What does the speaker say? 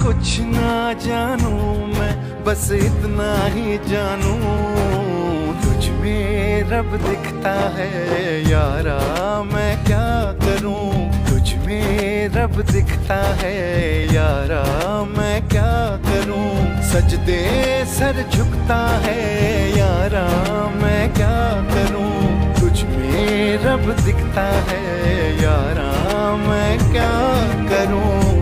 कुछ ना जानू मैं, बस इतना ही जानू तुझ में रब दिखता है यारा, मैं क्या करूं। तुझ में रब दिखता है यारा, मैं क्या करूं। सजदे सर झुकता है यारा, मैं क्या करूं। तुझ में रब दिखता है यारा, मैं क्या करूं।